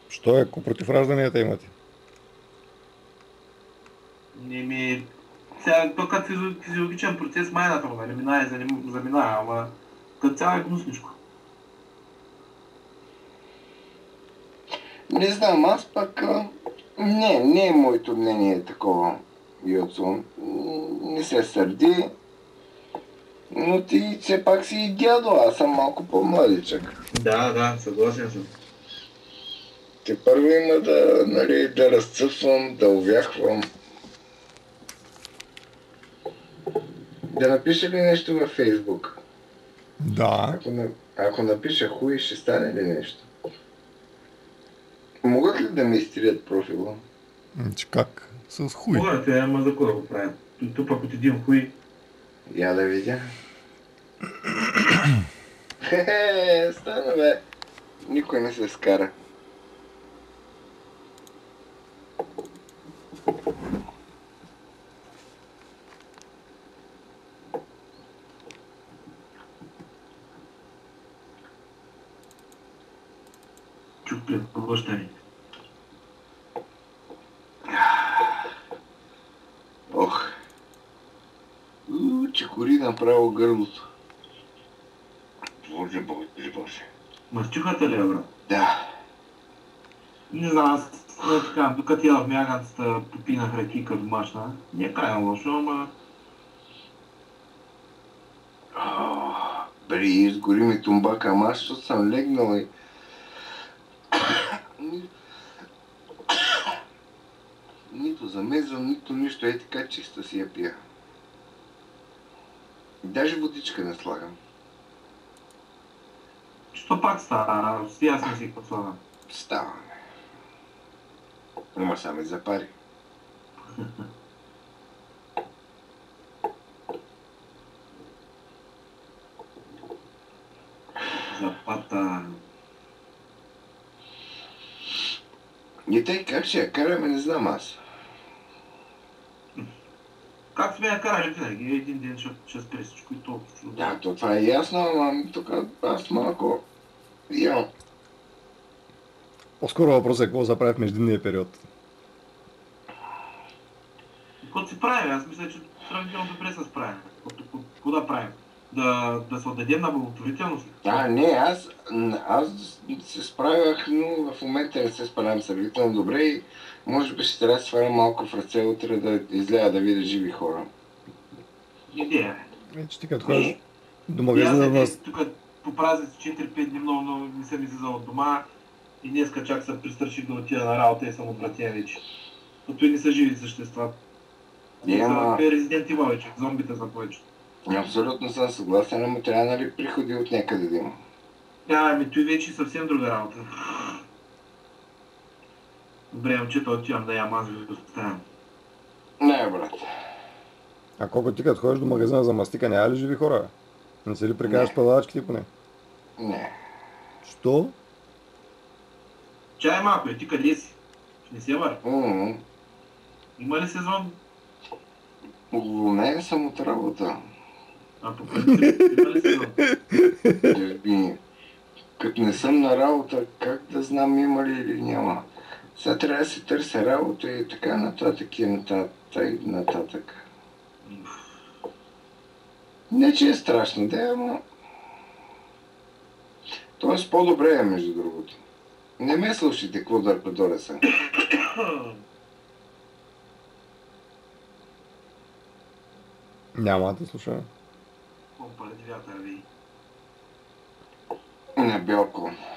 Що е, ако против ражданията имате? Сега, то като физиологичен процес майната му, нали, минава и заминава, ама като цяло е гнусничко. Не знам, аз пък... Не е моето мнение такова, Йоцо. Не се сърди. Но ти все пак си дядо, аз съм малко по-младичък. Да, съгласен съм. Те първо има да разцъфвам, да увяхвам. Да напиша ли нещо във Фейсбук? Да. Ако напиша хуй, ще стане ли нещо? Могат ли да ми изтрият профила? Че как? С хуй. Могат, ама за кой го правят? Тук пък от един хуй. Я да видя. Хе, стана бе. Никой не се скара. Чуплен поглъщани. Ох. Чекори направо гърлото. Боже. Мърчухата ли е, брат? Да. Не знам, аз така, докато я в мяганцата попинах ракийка домашна. Не е крайно лошо, ама... Бре, изгори ми тумбака, ама аз защото съм легнал и... Нито замезвам, нито нищо, е така чиста си я пия. Даже водичка не слагам. Що пак става? Аз не си какво слагам. Става. Ама само и запари. Запата... И тъй как ще я караме, не знам аз. Как сме я карали винаги? Един ден ще спре всичко и толкова. Да, то това е ясно, ама тук аз малко имам. По-скоро въпросът е какво да прави в междинния период. Какво се прави? Аз мисля, че сравнително добре се справим. Какво да правим? Да се отдадем на благотворителност? Не, аз се справях, но в момента не се справям сравнително добре и може би ще трябва да сваля малко в ръце утре да излея да видя живи хора. Идея. Че ти като ходиш до магазина на... Тук по празници 4-5 дни много не съм излизал от дома и днеска чак се пристраших да отида на работа и съм отвратен вече. Защото и не са живи същества. Резидент Ивал вече, зомбите са повече. Абсолютно съм съгласен, ама трябва нали приходи от някъде да има. Ами той вече съвсем друга работа. Добре, момчета, отивам да ям, аз ви оставям. Не, брат. А колко ти като ходиш до магазина за мастика, няма ли живи хора? Не се ли прикажеш пълачките поне? Не. Що? Чай малко, ти къде си? Не се вари? Има ли сезон? Уволнен съм от работа. А по принцип, има ли сезон? Като не съм на работа, как да знам има ли или няма? Сега трябва да се търся работа и така нататък и нататък. Не, че е страшно, да, ама... Тоест по-добре е, между другото. Не ме слушайте, какво дърпадоре съм. Няма да слушаме. Компа, вятър ви. Не, Белко.